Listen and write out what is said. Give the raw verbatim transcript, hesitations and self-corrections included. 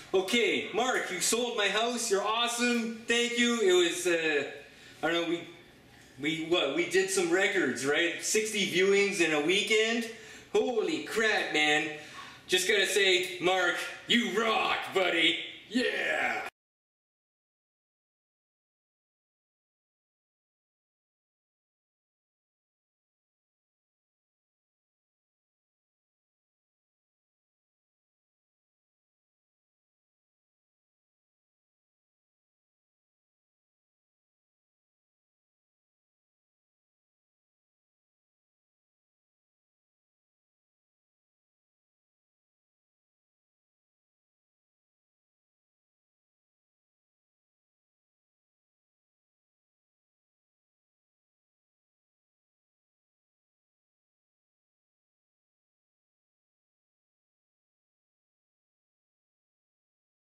Okay, Mark, you sold my house. You're awesome. Thank you. It was, uh, I don't know, we, we, what, we did some records, right? sixty viewings in a weekend. Holy crap, man. Just gotta say, Mark, you rock, buddy. Yeah.